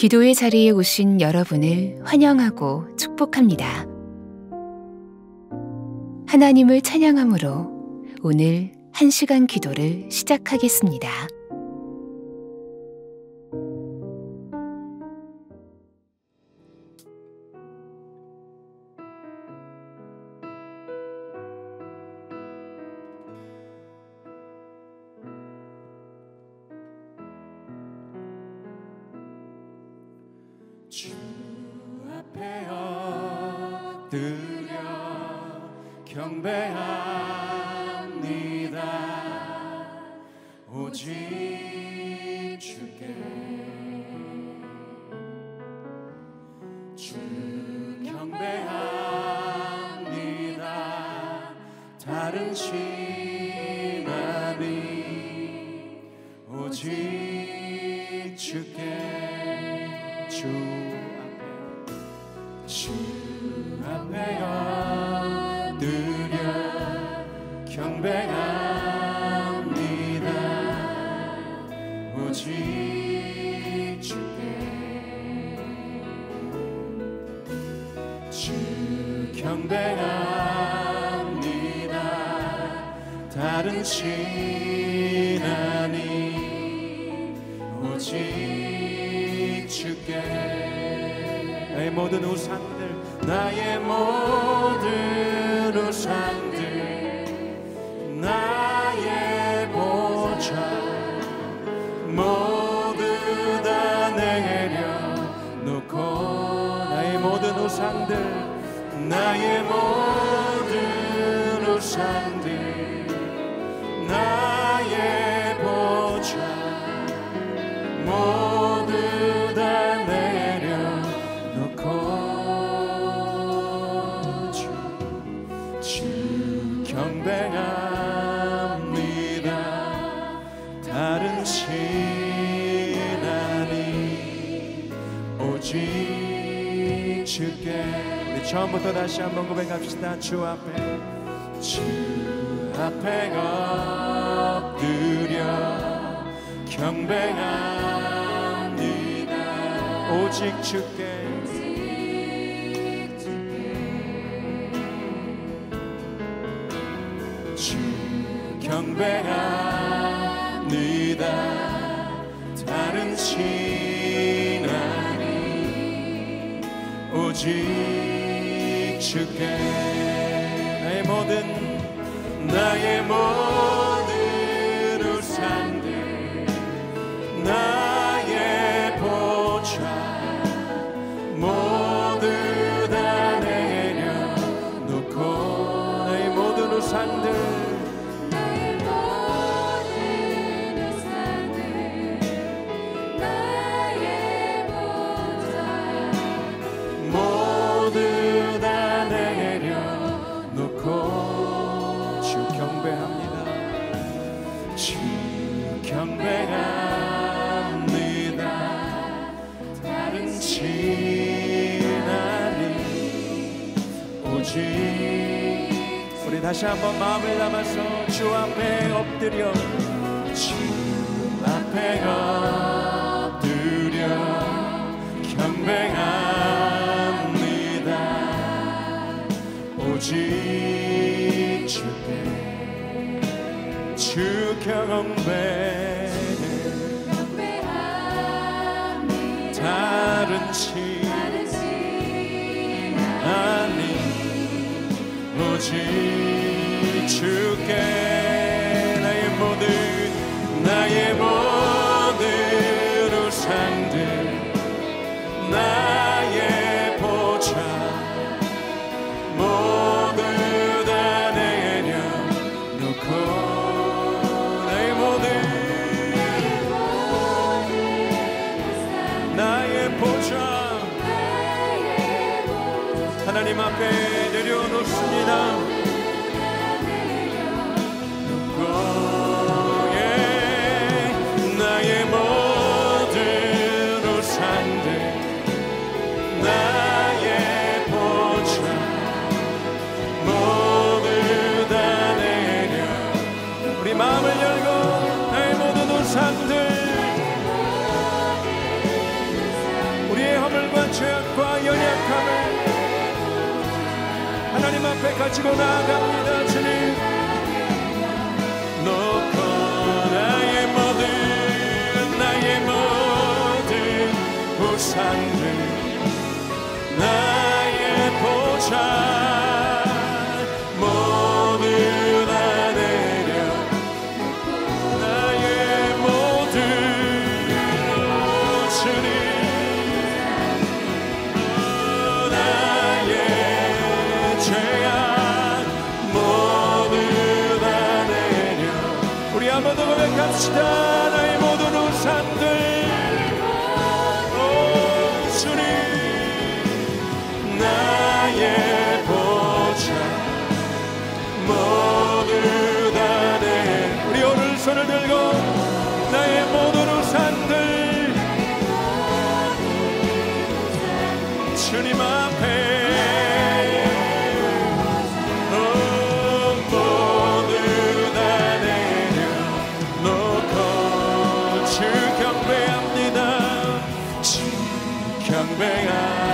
기도의 자리에 오신 여러분을 환영하고 축복합니다. 하나님을 찬양함으로 오늘 1시간 기도를 시작하겠습니다. 주 앞에 엎드려 경배합니다. 오직 주께 주 경배합니다. 다른 신 아니 오직 주께 주 앞에 엎드려 경배합니다. 오직 주께 주 경배합니다. 다른 신 아니 오직 주께 나의 모든 우상들 나의 모든 우상들 나의 보좌 모두 다 내려놓고 나의 모든 우상들 나의 모든 우상들 나의 보좌 모두 다 경배합니다. 다른 신 아니 오직 주께 우리 처음부터 다시 한번 고백합시다. 주 앞에 엎드려 경배합니다. 오직 주께 경배합니다. 다른 신 아니 오직 주께 나의 모든 우상들 나의 보좌 모두 다 내려놓고 나의 모든 우상들 경배합니다. 다른 신 아니 오직 우리 다시 한번 마음을 담아서 주 앞에 엎드려 주 앞에 엎드려 경배합니다. 오직 주께 주 경배 다른 신 아니 오직 주께 나의 모든 우상들 나의 보좌 모두 다 내려놓고 하나님 앞에 내려놓습니다. 앞에 가지고 나아갑니다. 주님 놓고 나의 모든 우상들 나의 보좌 모두 다 내려 나의 모든 주님 나의 죄악 모두 다 내려 우리 한번 더 고백합시다. 나의 모든 우상들 나의 보좌 모두 다 내 우리 오늘 손을 들고 나의 모든 우상들 주님 앞에 모두 다 내려놓고 주 경배합니다. 주 경배합니다.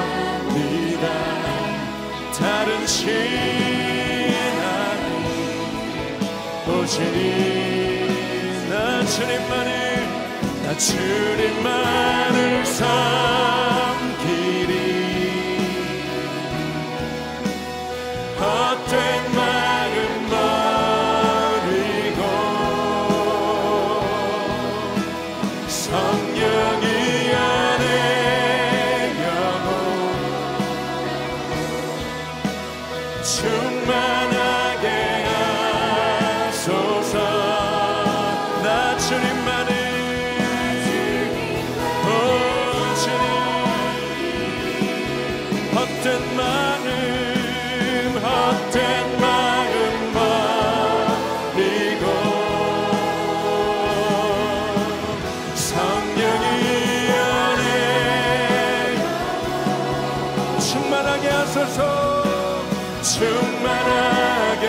다른 신앙이 오시니 나 주님만을 섬기리 헛된 마음 버리고 성령이 안에 영혼 충만하게 하소서. 나 주님만을 주님 헛된 마음 버리고 성령이 안에 충만하게 하소서. 충만하게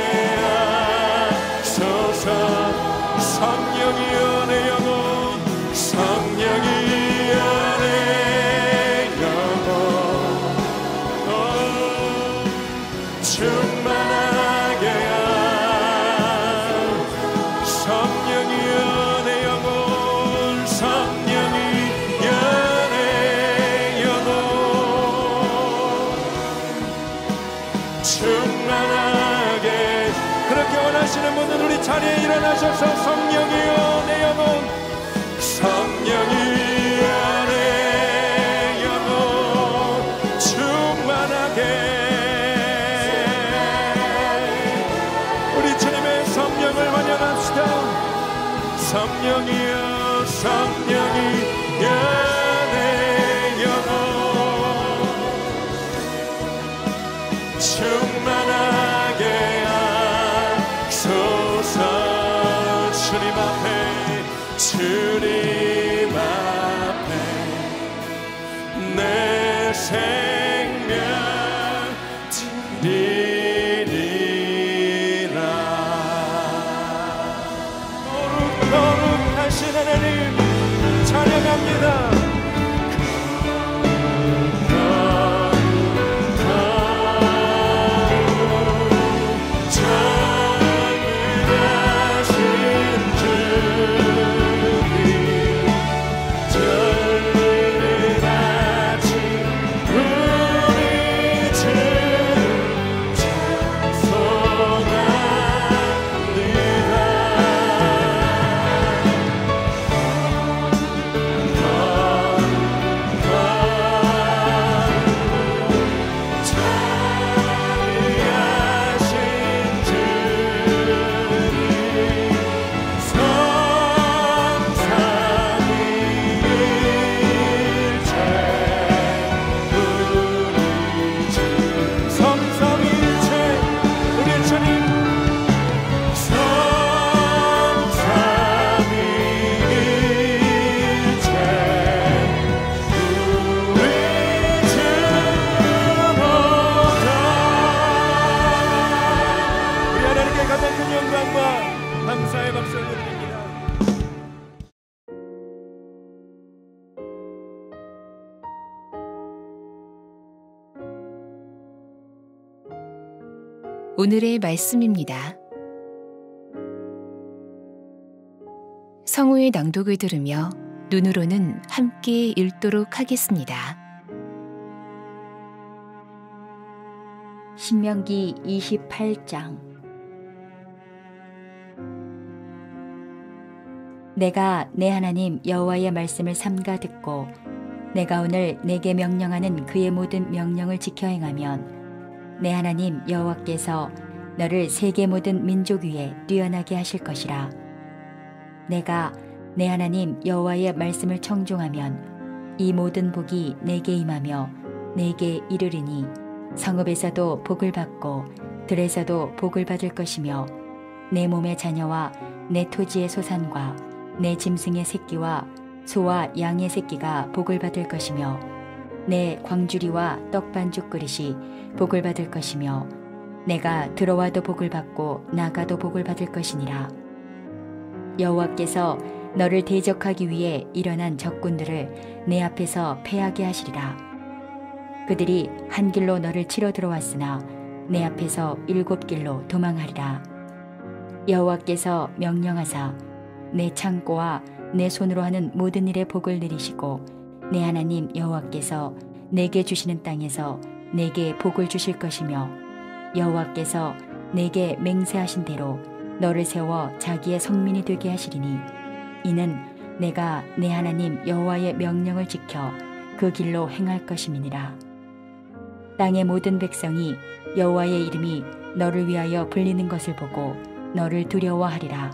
하소서. 성령이 안에 영혼 성령이 안에 영혼 충만하게 성령이 안에 영혼 성령이 안에 영혼 충만하게. 그렇게 원하시는 분은 우리 자리에 일어나셔서 성령이 안에 영혼 성령이 안에 영혼 충만하게 우리 주님의 성령을 환영합시다. 성령이여 성령이 안에 영혼 충만하게 하소서. 주님 앞에 내 생명 드리리라. 거룩하신 하나님 찬양합니다. 감사의 박수를 드립니다. 오늘의 말씀입니다. 성우의 낭독을 들으며 눈으로는 함께 읽도록 하겠습니다. 신명기 28장. 내가 내 하나님 여호와의 말씀을 삼가 듣고 내가 오늘 내게 명령하는 그의 모든 명령을 지켜 행하면 내 하나님 여호와께서 너를 세계 모든 민족 위에 뛰어나게 하실 것이라. 내가 내 하나님 여호와의 말씀을 청종하면 이 모든 복이 내게 임하며 내게 이르리니 성읍에서도 복을 받고 들에서도 복을 받을 것이며 내 몸의 자녀와 내 토지의 소산과 내 짐승의 새끼와 소와 양의 새끼가 복을 받을 것이며 내 광주리와 떡반죽 그릇이 복을 받을 것이며 내가 들어와도 복을 받고 나가도 복을 받을 것이니라. 여호와께서 너를 대적하기 위해 일어난 적군들을 내 앞에서 패하게 하시리라. 그들이 한 길로 너를 치러 들어왔으나 내 앞에서 7길로 도망하리라. 여호와께서 명령하사 내 창고와 내 손으로 하는 모든 일에 복을 내리시고 내 하나님 여호와께서 내게 주시는 땅에서 내게 복을 주실 것이며 여호와께서 내게 맹세하신 대로 너를 세워 자기의 성민이 되게 하시리니 이는 내가 내 하나님 여호와의 명령을 지켜 그 길로 행할 것임이니라. 땅의 모든 백성이 여호와의 이름이 너를 위하여 불리는 것을 보고 너를 두려워하리라.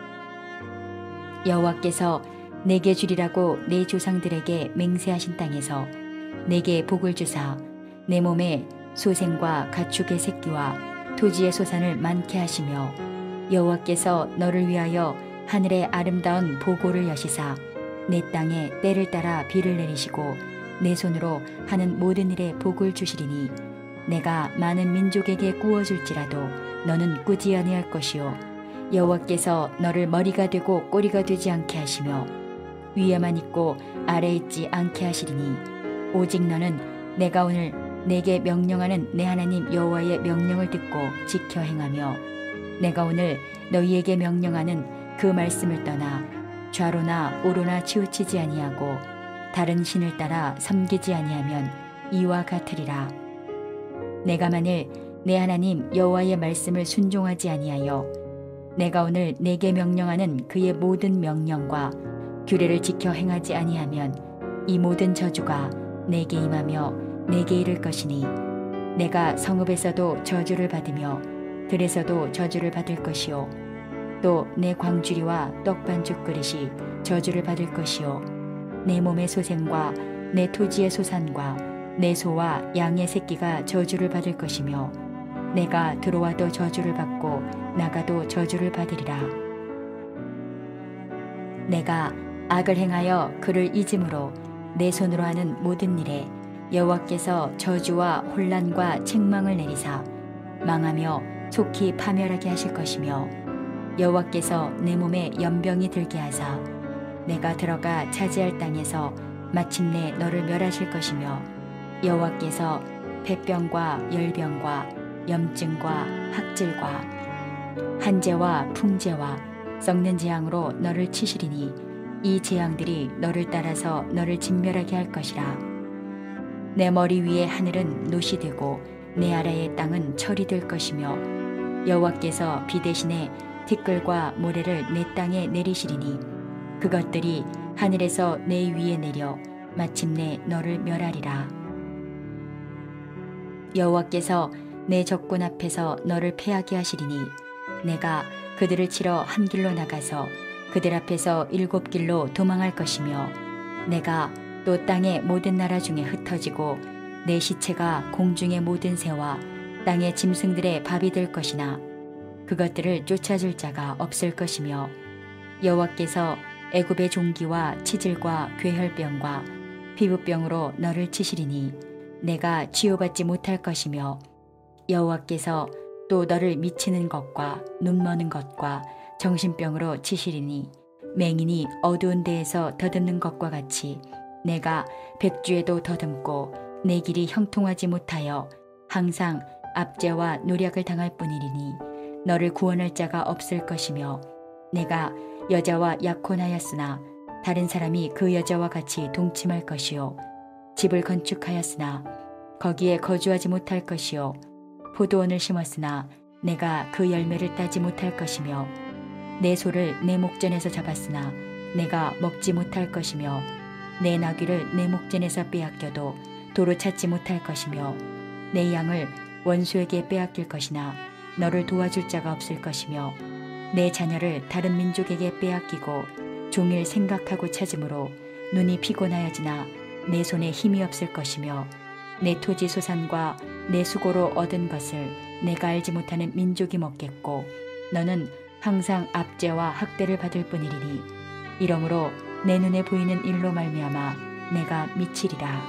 여호와께서 내게 주리라고 내 조상들에게 맹세하신 땅에서 내게 복을 주사 내 몸에 소생과 가축의 새끼와 토지의 소산을 많게 하시며 여호와께서 너를 위하여 하늘의 아름다운 보고를 여시사 내 땅에 때를 따라 비를 내리시고 내 손으로 하는 모든 일에 복을 주시리니 내가 많은 민족에게 구워줄지라도 너는 꾸지 아니할 것이요 여호와께서 너를 머리가 되고 꼬리가 되지 않게 하시며 위에만 있고 아래에 있지 않게 하시리니 오직 너는 내가 오늘 내게 명령하는 내 하나님 여호와의 명령을 듣고 지켜 행하며 내가 오늘 너희에게 명령하는 그 말씀을 떠나 좌로나 우로나 치우치지 아니하고 다른 신을 따라 섬기지 아니하면 이와 같으리라. 내가 만일 내 하나님 여호와의 말씀을 순종하지 아니하여 내가 오늘 내게 명령하는 그의 모든 명령과 규례를 지켜 행하지 아니하면 이 모든 저주가 내게 임하며 내게 이를 것이니 내가 성읍에서도 저주를 받으며 들에서도 저주를 받을 것이요 또 내 광주리와 떡반죽 그릇이 저주를 받을 것이요 내 몸의 소생과 내 토지의 소산과 내 소와 양의 새끼가 저주를 받을 것이며 내가 들어와도 저주를 받고 나가도 저주를 받으리라. 내가 악을 행하여 그를 잊음으로 내 손으로 하는 모든 일에 여호와께서 저주와 혼란과 책망을 내리사 망하며 속히 파멸하게 하실 것이며 여호와께서 내 몸에 연병이 들게 하사 내가 들어가 차지할 땅에서 마침내 너를 멸하실 것이며 여호와께서 폐병과 열병과 염증과 학질과 한재와 풍재와 썩는 재앙으로 너를 치시리니 이 재앙들이 너를 따라서 너를 진멸하게 할 것이라. 내 머리 위에 하늘은 놋이 되고 내 아래의 땅은 철이 될 것이며 여호와께서 비 대신에 티끌과 모래를 내 땅에 내리시리니 그것들이 하늘에서 내 위에 내려 마침내 너를 멸하리라. 여호와께서 내 적군 앞에서 너를 패하게 하시리니 내가 그들을 치러 한 길로 나가서 그들 앞에서 7길로 도망할 것이며 내가 또 땅의 모든 나라 중에 흩어지고 내 시체가 공중의 모든 새와 땅의 짐승들의 밥이 될 것이나 그것들을 쫓아줄 자가 없을 것이며 여호와께서 애굽의 종기와 치질과 괴혈병과 피부병으로 너를 치시리니 내가 치유받지 못할 것이며 여호와께서 또 너를 미치는 것과 눈머는 것과 정신병으로 치시리니 맹인이 어두운 데에서 더듬는 것과 같이 내가 백주에도 더듬고 내 길이 형통하지 못하여 항상 압제와 노략을 당할 뿐이니 너를 구원할 자가 없을 것이며 내가 여자와 약혼하였으나 다른 사람이 그 여자와 같이 동침할 것이요 집을 건축하였으나 거기에 거주하지 못할 것이요 포도원을 심었으나 내가 그 열매를 따지 못할 것이며 내 소를 내 목전에서 잡았으나 내가 먹지 못할 것이며 내 나귀를 내 목전에서 빼앗겨도 도로 찾지 못할 것이며 내 양을 원수에게 빼앗길 것이나 너를 도와줄 자가 없을 것이며 내 자녀를 다른 민족에게 빼앗기고 종일 생각하고 찾으므로 눈이 피곤하여지나 내 손에 힘이 없을 것이며 내 토지 소산과 내 수고로 얻은 것을 내가 알지 못하는 민족이 먹겠고 너는 항상 압제와 학대를 받을 뿐이리니 이러므로 내 눈에 보이는 일로 말미암아 내가 미치리라.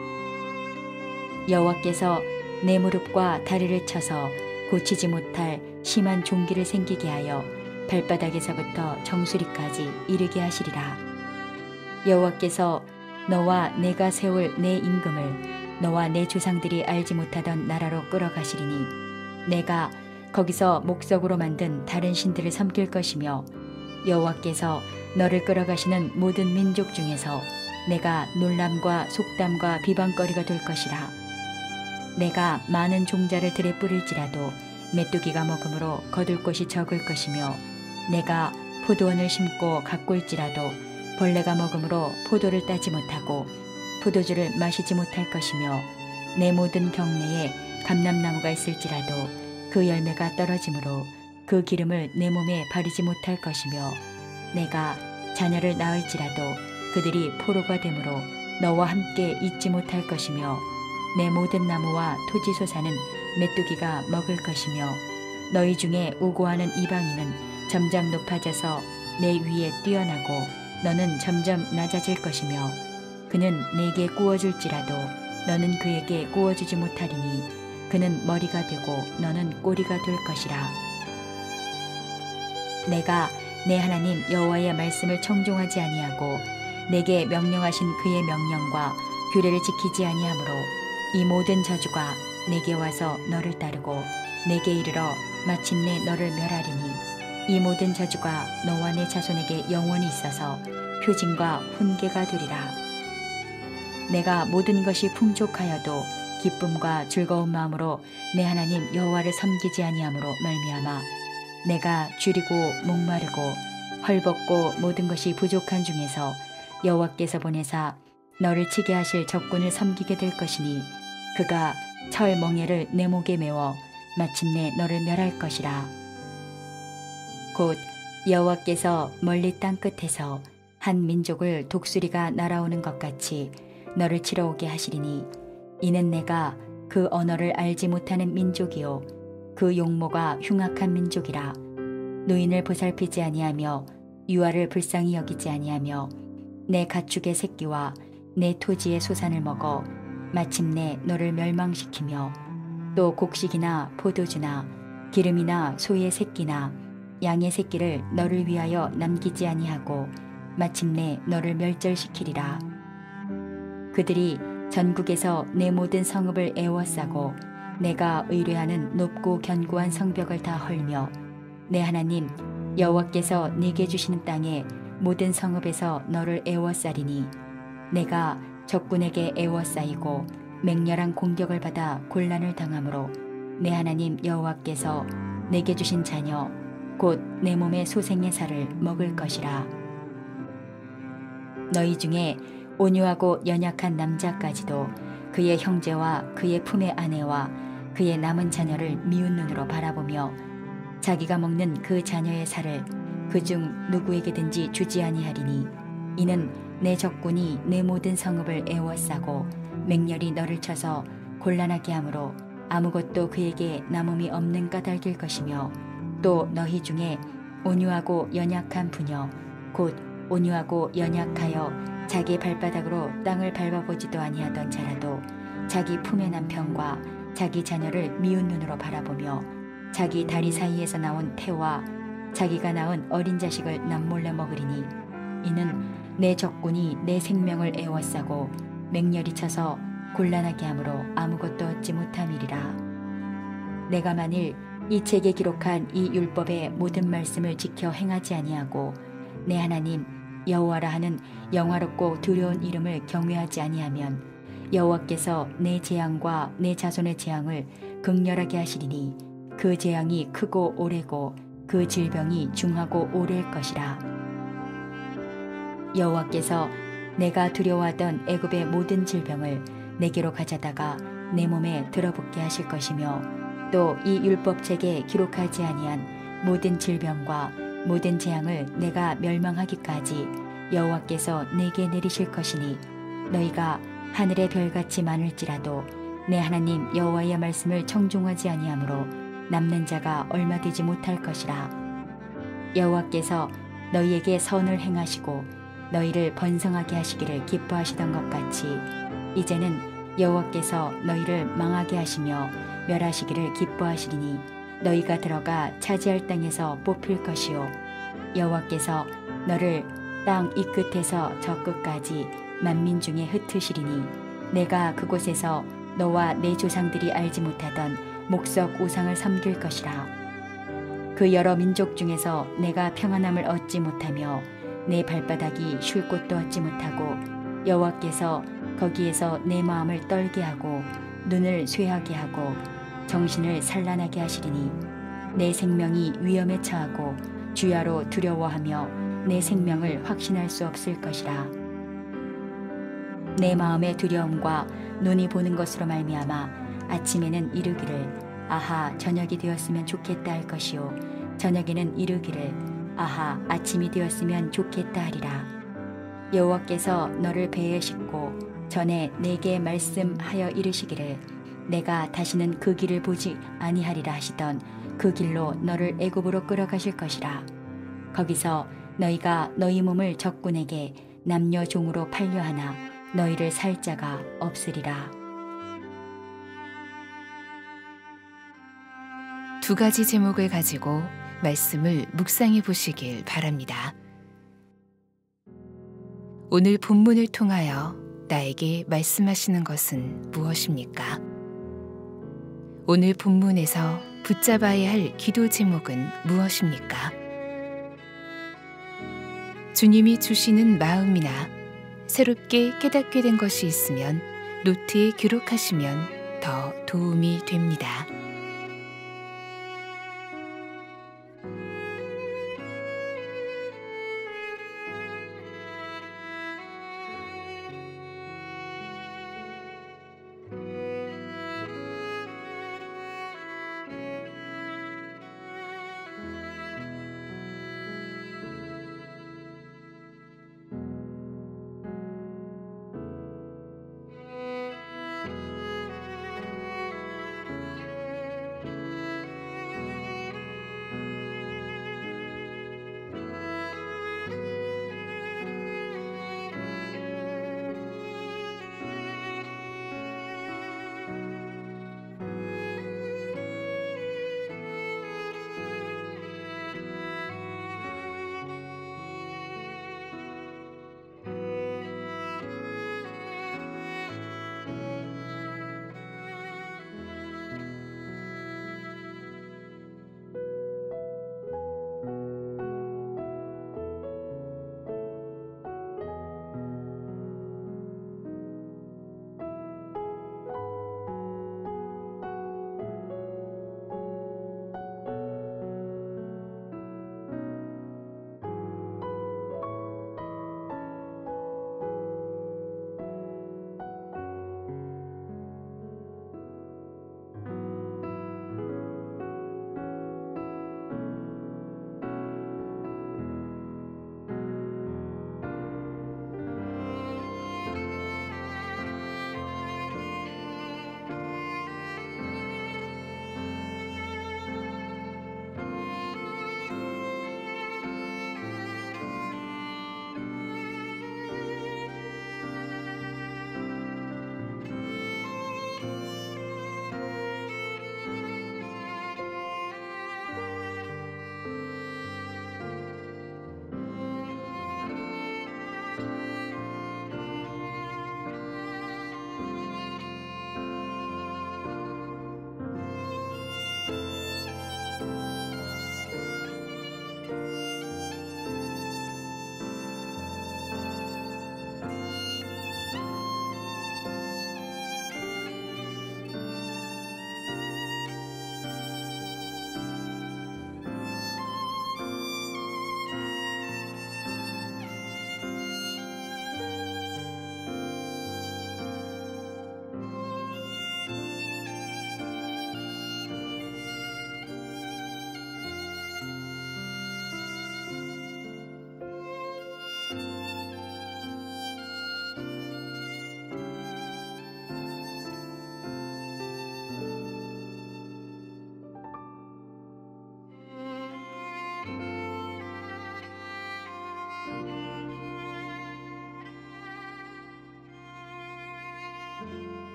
여호와께서 내 무릎과 다리를 쳐서 고치지 못할 심한 종기를 생기게 하여 발바닥에서부터 정수리까지 이르게 하시리라. 여호와께서 너와 내가 세울 내 임금을 너와 내 조상들이 알지 못하던 나라로 끌어가시리니 내가 거기서 목석으로 만든 다른 신들을 섬길 것이며 여호와께서 너를 끌어가시는 모든 민족 중에서 내가 놀람과 속담과 비방거리가 될 것이라. 내가 많은 종자를 들에 뿌릴지라도 메뚜기가 먹음으로 거둘 곳이 적을 것이며 내가 포도원을 심고 가꿀지라도 벌레가 먹음으로 포도를 따지 못하고 포도주를 마시지 못할 것이며 내 모든 경내에 감람나무가 있을지라도 그 열매가 떨어지므로 그 기름을 내 몸에 바르지 못할 것이며 내가 자녀를 낳을지라도 그들이 포로가 되므로 너와 함께 있지 못할 것이며 내 모든 나무와 토지 소산은 메뚜기가 먹을 것이며 너희 중에 우고하는 이방인은 점점 높아져서 내 위에 뛰어나고 너는 점점 낮아질 것이며 그는 내게 구워줄지라도 너는 그에게 구워주지 못하리니 그는 머리가 되고 너는 꼬리가 될 것이라. 내가 내 하나님 여호와의 말씀을 청종하지 아니하고 내게 명령하신 그의 명령과 규례를 지키지 아니하므로 이 모든 저주가 내게 와서 너를 따르고 내게 이르러 마침내 너를 멸하리니 이 모든 저주가 너와 내 자손에게 영원히 있어서 표징과 훈계가 되리라. 내가 모든 것이 풍족하여도 기쁨과 즐거운 마음으로 내 하나님 여호와를 섬기지 아니함으로 말미암아 내가 줄이고 목마르고 헐벗고 모든 것이 부족한 중에서 여호와께서 보내사 너를 치게 하실 적군을 섬기게 될 것이니 그가 철 멍에를 내 목에 메워 마침내 너를 멸할 것이라. 곧 여호와께서 멀리 땅 끝에서 한 민족을 독수리가 날아오는 것 같이 너를 치러 오게 하시리니 이는 내가 그 언어를 알지 못하는 민족이요 그 용모가 흉악한 민족이라. 노인을 보살피지 아니하며 유아를 불쌍히 여기지 아니하며 내 가축의 새끼와 내 토지의 소산을 먹어 마침내 너를 멸망시키며 또 곡식이나 포도주나 기름이나 소의 새끼나 양의 새끼를 너를 위하여 남기지 아니하고 마침내 너를 멸절시키리라. 그들이 전국에서 내 모든 성읍을 애워싸고 내가 의뢰하는 높고 견고한 성벽을 다 헐며 내 하나님 여호와께서 네게 주시는 땅의 모든 성읍에서 너를 애워싸리니 내가 적군에게 애워싸이고 맹렬한 공격을 받아 곤란을 당하므로 내 하나님 여호와께서 내게 주신 자녀 곧 내 몸의 소생의 살을 먹을 것이라. 너희 중에 온유하고 연약한 남자까지도 그의 형제와 그의 품의 아내와 그의 남은 자녀를 미운 눈으로 바라보며 자기가 먹는 그 자녀의 살을 그중 누구에게든지 주지 아니하리니 이는 내 적군이 내 모든 성읍을 애워싸고 맹렬히 너를 쳐서 곤란하게 하므로 아무것도 그에게 남음이 없는 까닭일 것이며 또 너희 중에 온유하고 연약한 부녀 곧 온유하고 연약하여 자기 발바닥으로 땅을 밟아보지도 아니하던 자라도 자기 품의 남편과 자기 자녀를 미운 눈으로 바라보며 자기 다리 사이에서 나온 태와 자기가 낳은 어린 자식을 남몰래 먹으리니 이는 내 적군이 내 생명을 애워싸고 맹렬히 쳐서 곤란하게 함으로 아무것도 얻지 못함이리라. 내가 만일 이 책에 기록한 이 율법의 모든 말씀을 지켜 행하지 아니하고 내 하나님 여호와라 하는 영화롭고 두려운 이름을 경외하지 아니하면 여호와께서 내 재앙과 내 자손의 재앙을 극렬하게 하시리니 그 재앙이 크고 오래고 그 질병이 중하고 오래일 것이라. 여호와께서 내가 두려워하던 애굽의 모든 질병을 내게로 가져다가 내 몸에 들어붙게 하실 것이며 또 이 율법책에 기록하지 아니한 모든 질병과 모든 재앙을 내가 멸망하기까지 여호와께서 내게 내리실 것이니 너희가 하늘의 별같이 많을지라도 내 하나님 여호와의 말씀을 청종하지 아니하므로 남는 자가 얼마 되지 못할 것이라. 여호와께서 너희에게 선을 행하시고 너희를 번성하게 하시기를 기뻐하시던 것 같이 이제는 여호와께서 너희를 망하게 하시며 멸하시기를 기뻐하시리니 너희가 들어가 차지할 땅에서 뽑힐 것이요 여호와께서 너를 땅 이 끝에서 저 끝까지 만민 중에 흩으시리니 내가 그곳에서 너와 내 조상들이 알지 못하던 목석 우상을 섬길 것이라. 그 여러 민족 중에서 내가 평안함을 얻지 못하며 내 발바닥이 쉴 곳도 얻지 못하고 여호와께서 거기에서 내 마음을 떨게 하고 눈을 쇠하게 하고 정신을 산란하게 하시리니 내 생명이 위험에 처하고 주야로 두려워하며 내 생명을 확신할 수 없을 것이라. 내 마음의 두려움과 눈이 보는 것으로 말미암아 아침에는 이르기를 아하 저녁이 되었으면 좋겠다 할 것이요 저녁에는 이르기를 아하 아침이 되었으면 좋겠다 하리라. 여호와께서 너를 배에 싣고 전에 내게 말씀하여 이르시기를 내가 다시는 그 길을 보지 아니하리라 하시던 그 길로 너를 애굽으로 끌어가실 것이라. 거기서 너희가 너희 몸을 적군에게 남녀 종으로 팔려 하나 너희를 살 자가 없으리라. 두 가지 제목을 가지고 말씀을 묵상해 보시길 바랍니다. 오늘 본문을 통하여 나에게 말씀하시는 것은 무엇입니까? 오늘 본문에서 붙잡아야 할 기도 제목은 무엇입니까? 주님이 주시는 마음이나 새롭게 깨닫게 된 것이 있으면 노트에 기록하시면 더 도움이 됩니다.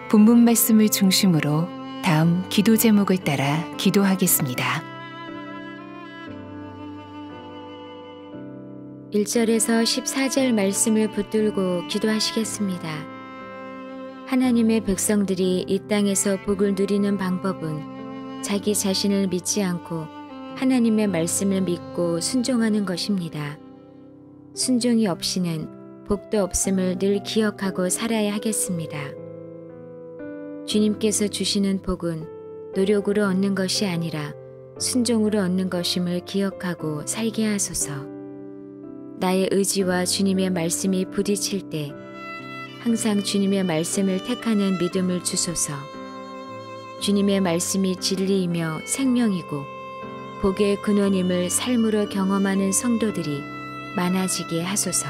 본문 말씀을 중심으로 다음 기도 제목을 따라 기도하겠습니다. 1절에서 14절 말씀을 붙들고 기도하시겠습니다. 하나님의 백성들이 이 땅에서 복을 누리는 방법은 자기 자신을 믿지 않고 하나님의 말씀을 믿고 순종하는 것입니다. 순종이 없이는 복도 없음을 늘 기억하고 살아야 하겠습니다. 주님께서 주시는 복은 노력으로 얻는 것이 아니라 순종으로 얻는 것임을 기억하고 살게 하소서. 나의 의지와 주님의 말씀이 부딪힐 때 항상 주님의 말씀을 택하는 믿음을 주소서. 주님의 말씀이 진리이며 생명이고 복의 근원임을 삶으로 경험하는 성도들이 많아지게 하소서.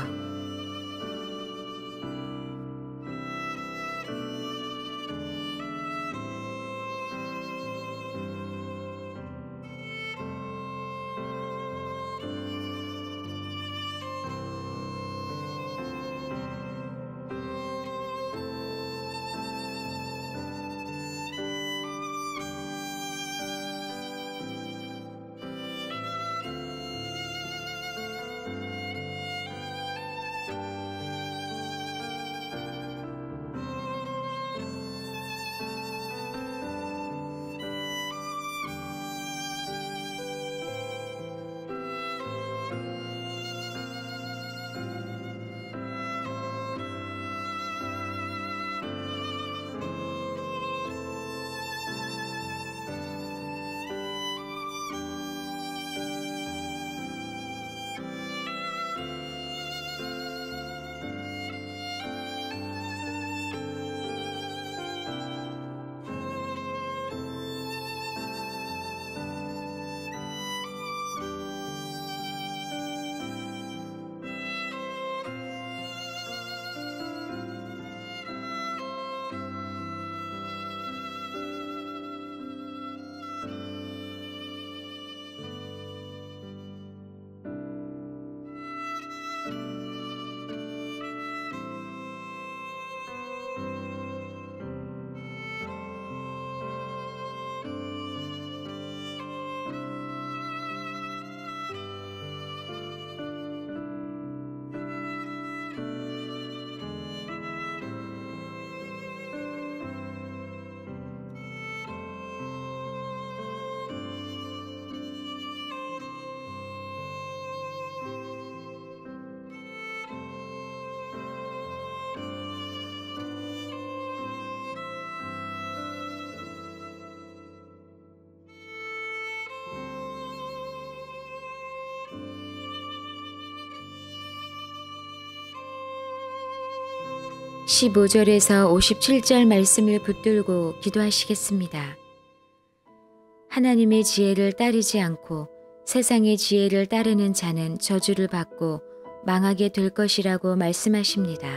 (15절에서 57절) 말씀을 붙들고 기도하시겠습니다. 하나님의 지혜를 따르지 않고 세상의 지혜를 따르는 자는 저주를 받고 망하게 될 것이라고 말씀하십니다.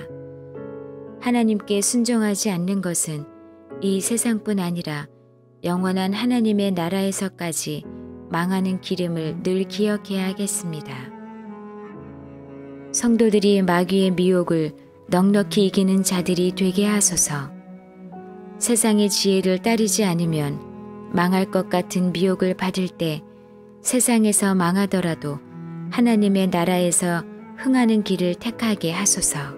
하나님께 순종하지 않는 것은 이 세상뿐 아니라 영원한 하나님의 나라에서까지 망하는 기름을 늘 기억해야 하겠습니다. 성도들이 마귀의 미혹을 넉넉히 이기는 자들이 되게 하소서. 세상의 지혜를 따르지 않으면 망할 것 같은 미혹을 받을 때 세상에서 망하더라도 하나님의 나라에서 흥하는 길을 택하게 하소서.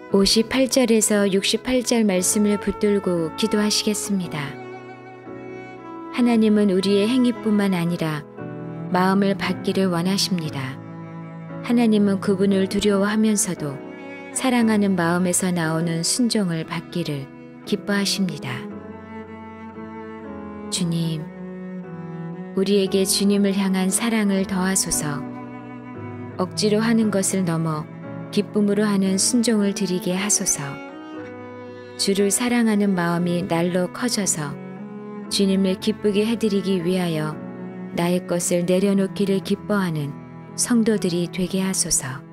58절에서 68절 말씀을 붙들고 기도하시겠습니다. 하나님은 우리의 행위뿐만 아니라 마음을 받기를 원하십니다. 하나님은 그분을 두려워하면서도 사랑하는 마음에서 나오는 순종을 받기를 기뻐하십니다. 주님, 우리에게 주님을 향한 사랑을 더하소서. 억지로 하는 것을 넘어 기쁨으로 하는 순종을 드리게 하소서. 주를 사랑하는 마음이 날로 커져서 주님을 기쁘게 해드리기 위하여 나의 것을 내려놓기를 기뻐하는 성도들이 되게 하소서.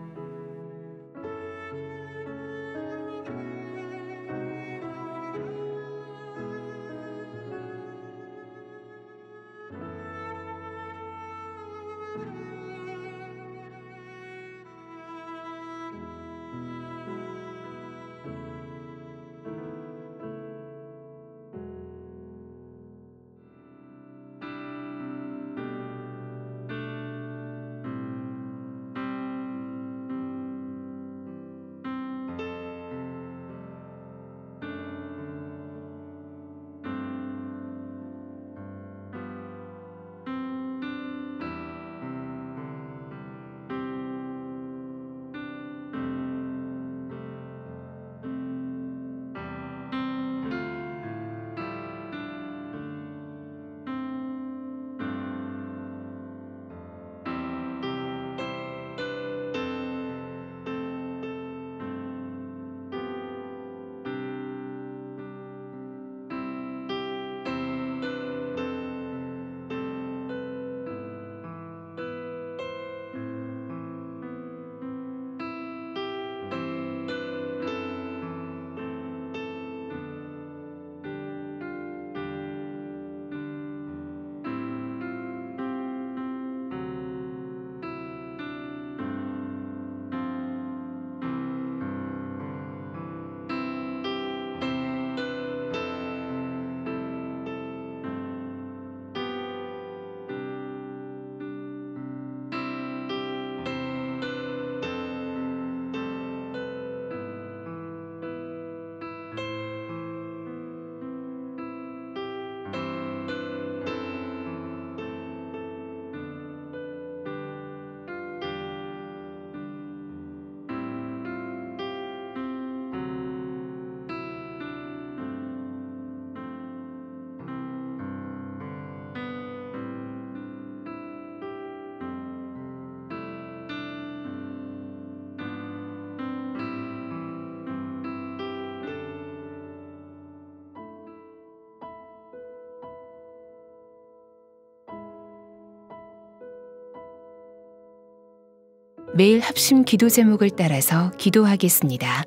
매일 합심 기도 제목을 따라서 기도하겠습니다.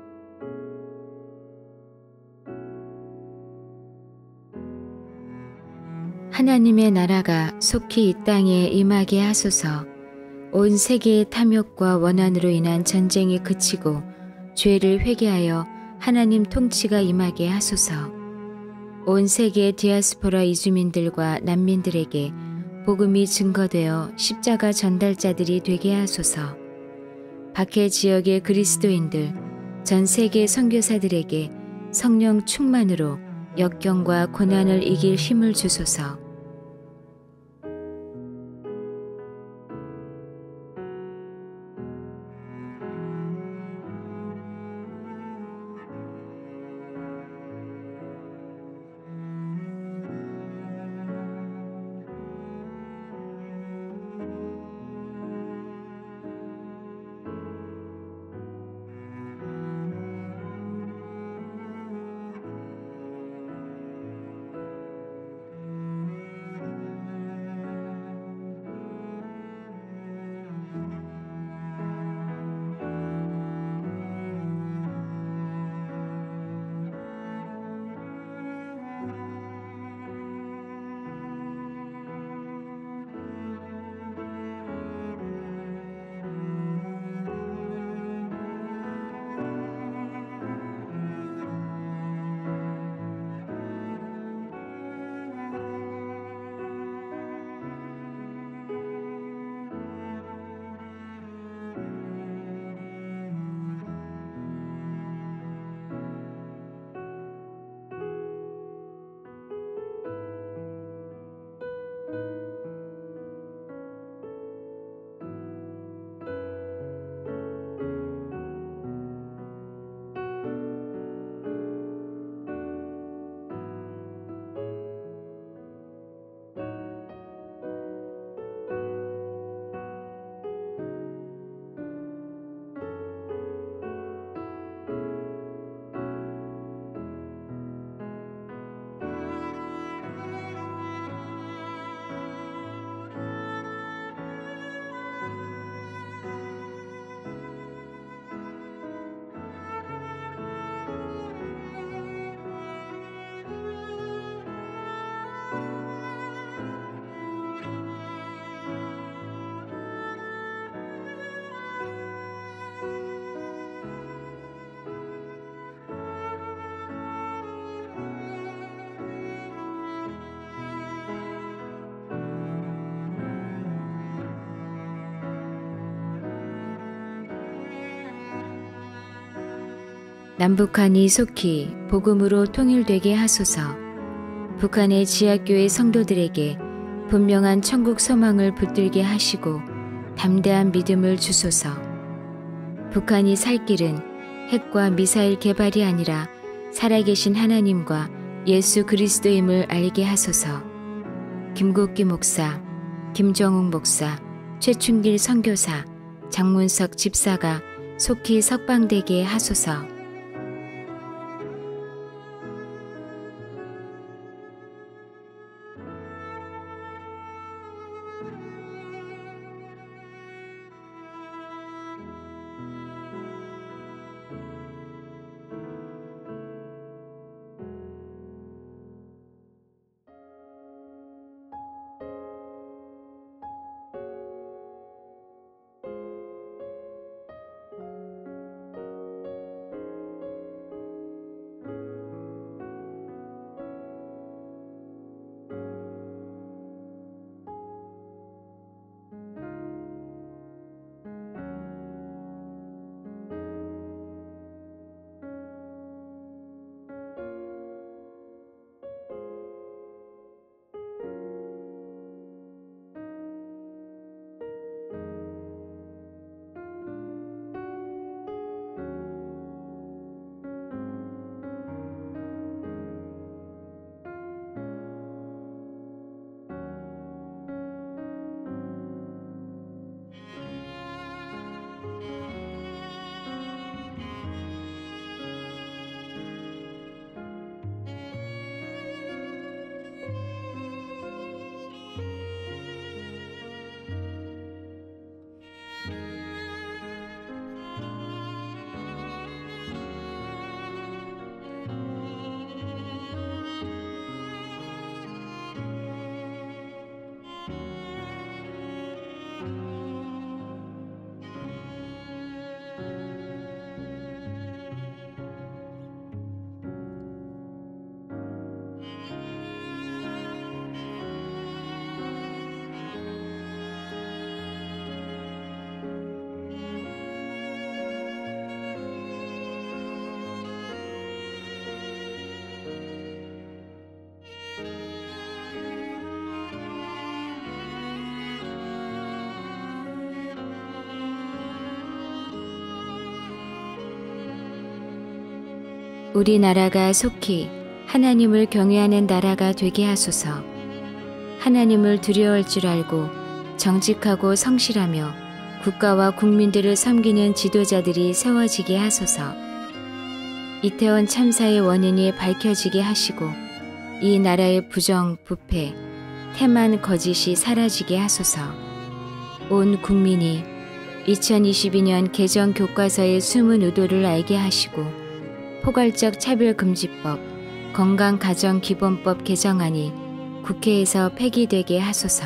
하나님의 나라가 속히 이 땅에 임하게 하소서. 온 세계의 탐욕과 원한으로 인한 전쟁이 그치고 죄를 회개하여 하나님 통치가 임하게 하소서. 온 세계의 디아스포라 이주민들과 난민들에게 복음이 증거되어 십자가 전달자들이 되게 하소서. 박해 지역의 그리스도인들, 전 세계 선교사들에게 성령 충만으로 역경과 고난을 이길 힘을 주소서. 남북한이 속히 복음으로 통일되게 하소서. 북한의 지하교회 성도들에게 분명한 천국 소망을 붙들게 하시고 담대한 믿음을 주소서. 북한이 살 길은 핵과 미사일 개발이 아니라 살아계신 하나님과 예수 그리스도임을 알게 하소서. 김국기 목사, 김정욱 목사, 최춘길 선교사, 장문석 집사가 속히 석방되게 하소서. 우리나라가 속히 하나님을 경외하는 나라가 되게 하소서. 하나님을 두려워할 줄 알고 정직하고 성실하며 국가와 국민들을 섬기는 지도자들이 세워지게 하소서. 이태원 참사의 원인이 밝혀지게 하시고 이 나라의 부정, 부패, 태만, 거짓이 사라지게 하소서. 온 국민이 2022년 개정 교과서의 숨은 의도를 알게 하시고 포괄적 차별금지법, 건강가정기본법 개정안이 국회에서 폐기되게 하소서.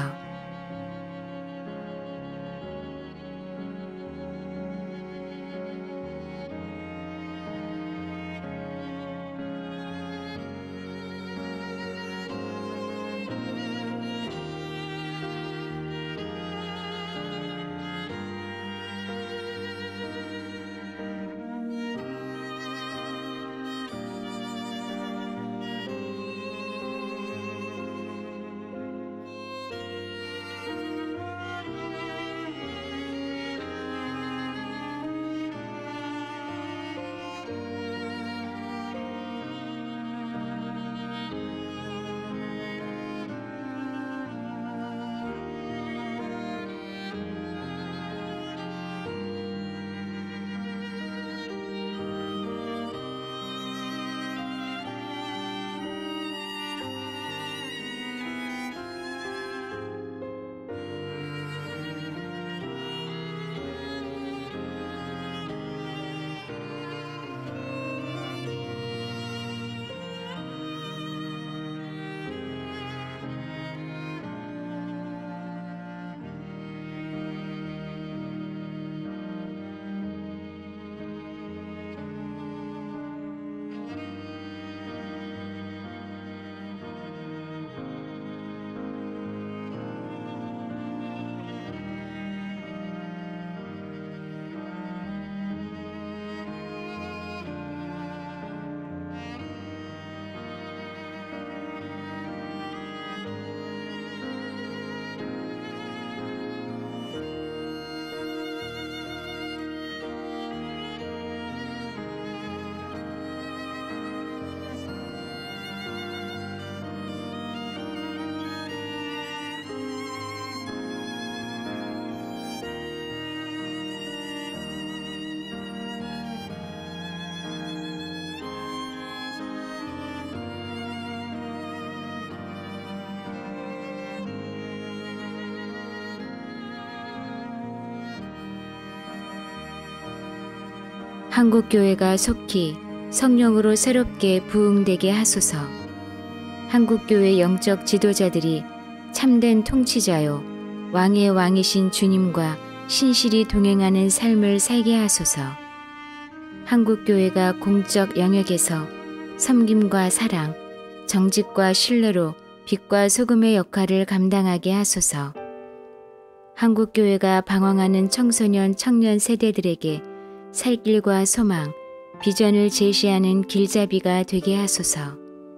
한국교회가 속히 성령으로 새롭게 부흥되게 하소서. 한국교회 영적 지도자들이 참된 통치자요 왕의 왕이신 주님과 신실히 동행하는 삶을 살게 하소서. 한국교회가 공적 영역에서 섬김과 사랑, 정직과 신뢰로 빛과 소금의 역할을 감당하게 하소서. 한국교회가 방황하는 청소년, 청년 세대들에게 살 길과 소망, 비전을 제시하는 길잡이가 되게 하소서.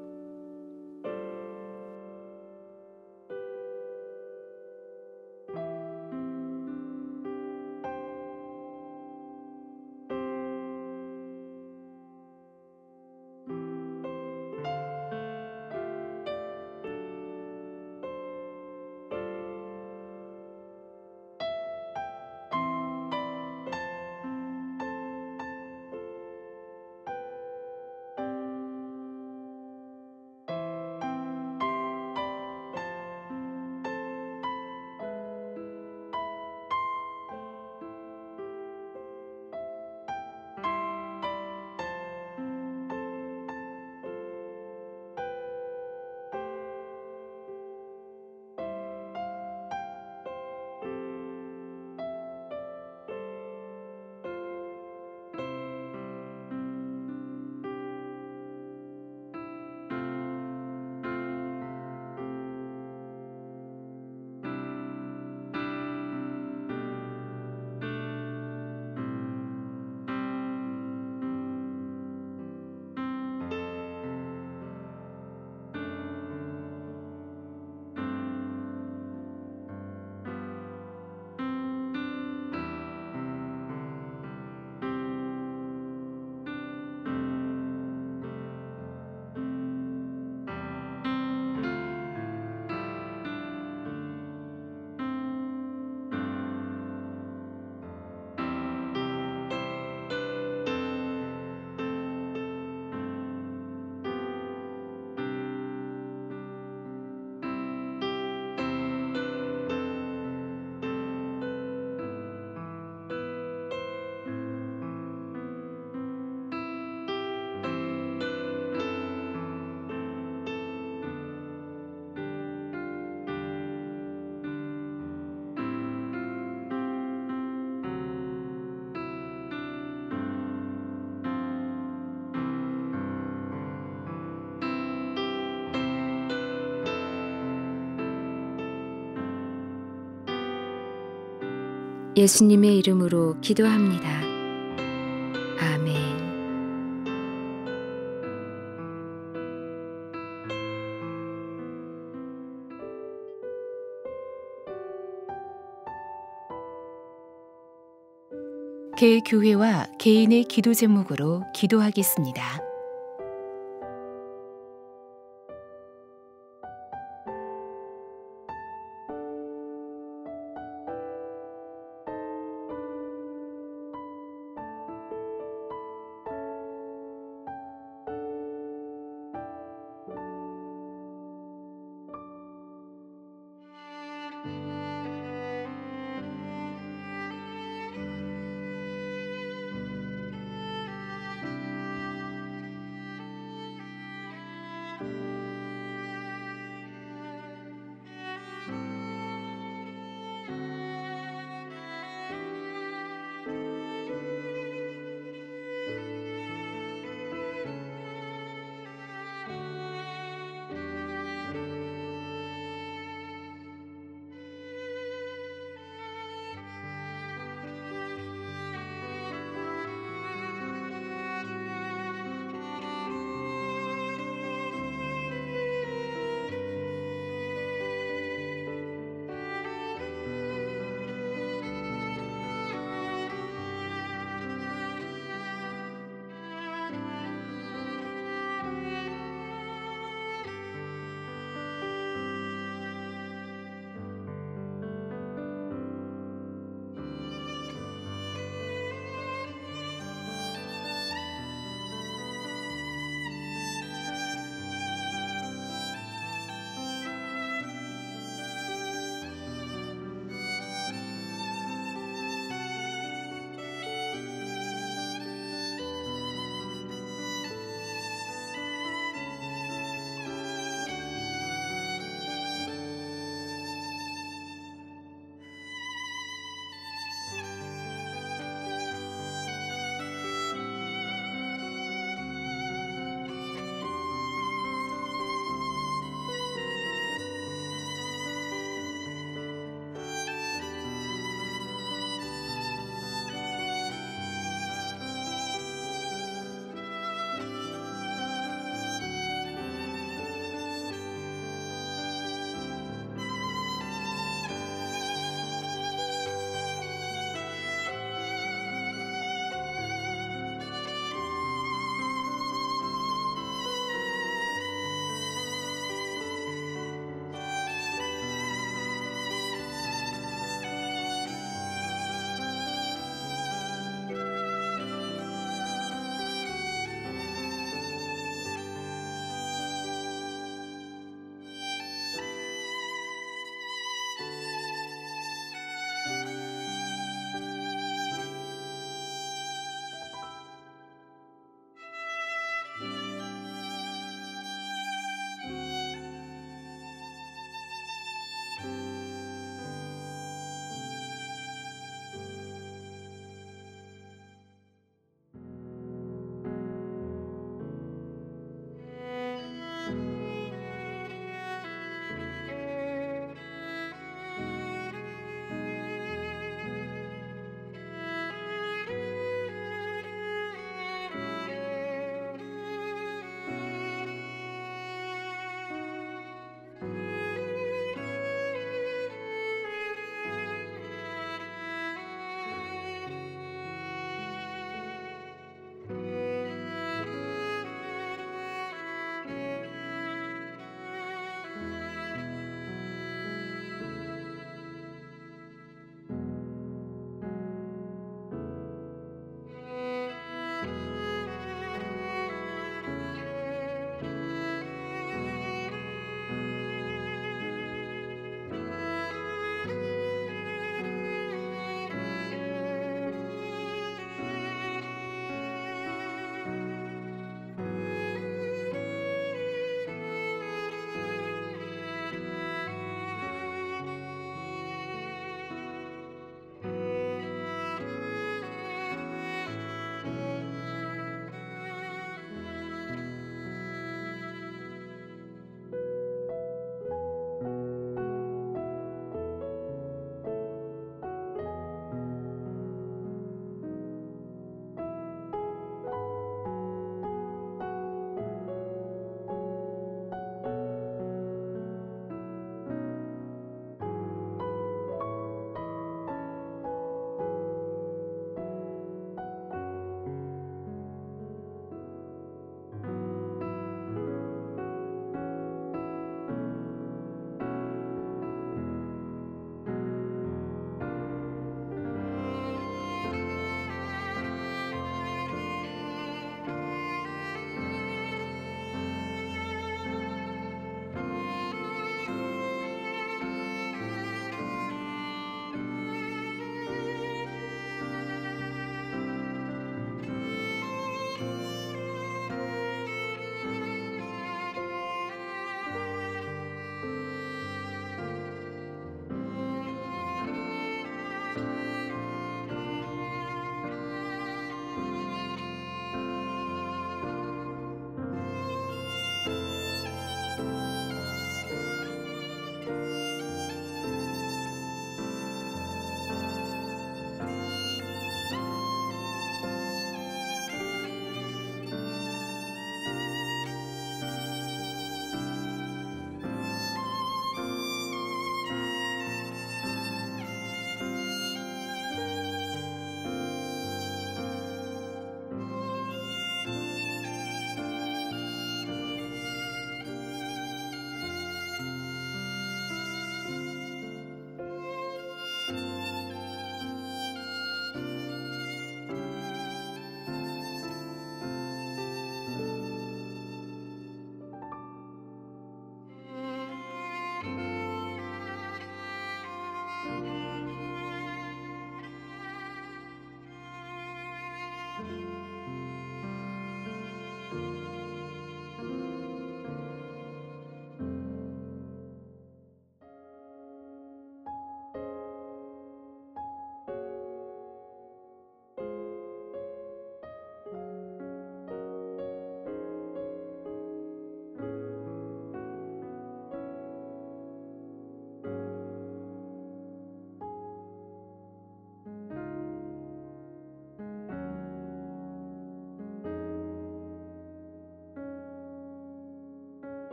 예수님의 이름으로 기도합니다. 아멘. 개교회와 개인의 기도 제목으로 기도하겠습니다.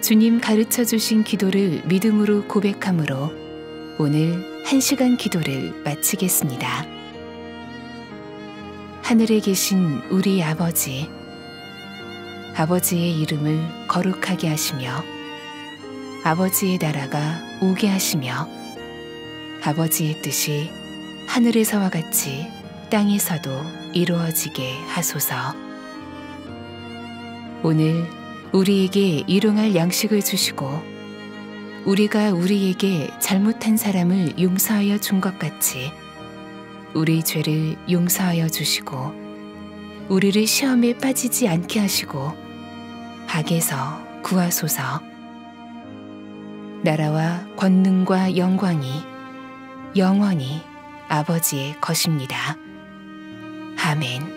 주님 가르쳐 주신 기도를 믿음으로 고백함으로 오늘 1시간 기도를 마치겠습니다. 하늘에 계신 우리 아버지, 아버지의 이름을 거룩하게 하시며 아버지의 나라가 오게 하시며 아버지의 뜻이 하늘에서와 같이 땅에서도 이루어지게 하소서. 오늘 우리에게 일용할 양식을 주시고 우리가 우리에게 잘못한 사람을 용서하여 준 것 같이 우리 죄를 용서하여 주시고 우리를 시험에 빠지지 않게 하시고 악에서 구하소서. 나라와 권능과 영광이 영원히 아버지의 것입니다. 아멘.